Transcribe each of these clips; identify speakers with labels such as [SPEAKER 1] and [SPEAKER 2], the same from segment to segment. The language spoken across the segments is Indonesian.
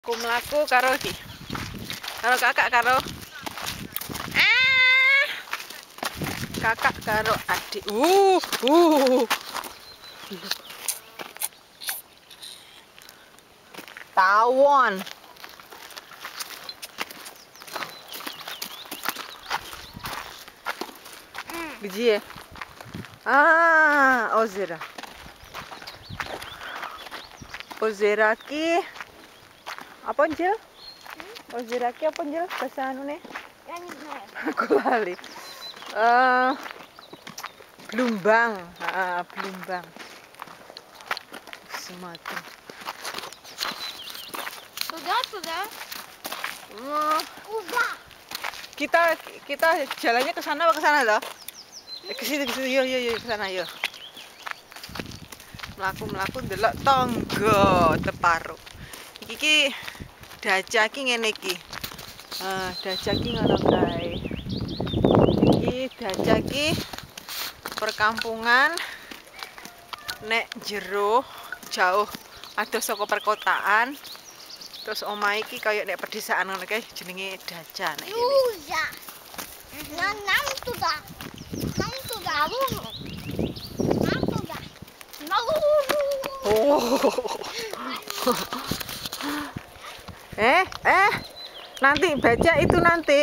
[SPEAKER 1] Aku mlaku karo iki. Karo kakak karo kakak karo adik. Tawon. Biji ya? Ozera. Ozera ki apa Jel? Ozera ki apa Jel? Bahasa anu nih? Aku lali. Blumbang. Blumbang. Sumatera.
[SPEAKER 2] Sudah.
[SPEAKER 1] Kita jalannya ke sana apa ke sana loh? Ke situ yuk ke sana yuk. Mlaku ndelok tangga Teparo. Iki daca ki ngene iki. Daca ki ngono kae. Iki daca ki perkampungan nek jero jauh adoh saka perkotaan. Terus omahe iki kaya nek pedesaan ngono kae jenenge daca nek kene. Nanti baca itu nanti.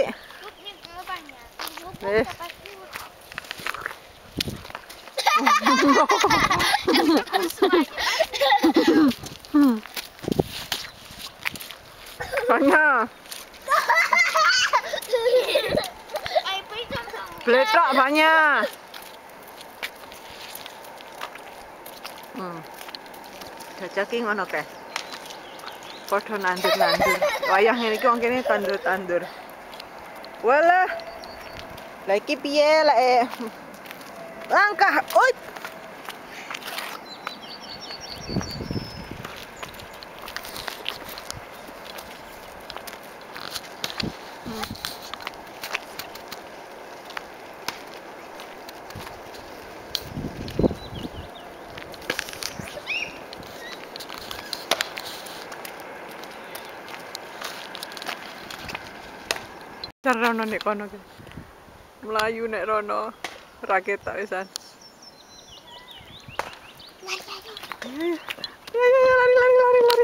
[SPEAKER 1] Banyak. Bletok banyak. Daca ki ngono kae. Padha nandur-nandur. Wayah ngene iki wong kene tandur-tandur. Walah. Lah iki piye lek langkah. Rono nek kono ki. Melayu nek rono raket tak wisan. Lari.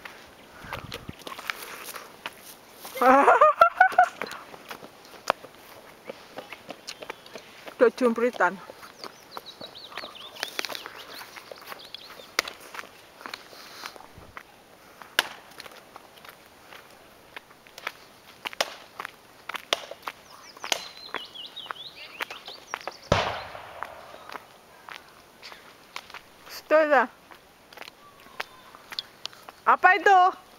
[SPEAKER 1] Do jumpritan. Stoza. Apa itu?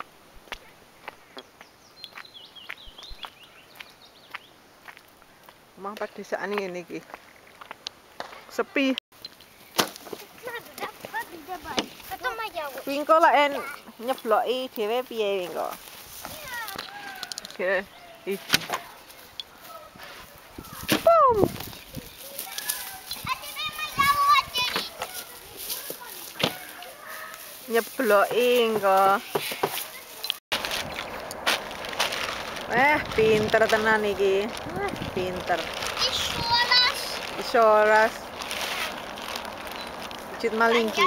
[SPEAKER 1] Emang pedesaan ngene iki. Sepi. Wingko lek nyebloki dhewe piye wingko? Oke. Boom. Nyebloki engko. Pinter tenan iki. Pinter. Isoras. Wujud malingki.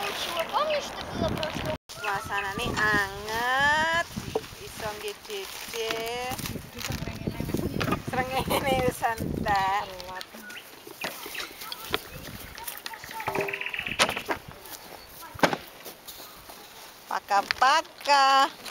[SPEAKER 1] Suasanane anget. Iso ngedece. Srengenge wis entek. Paka-paka.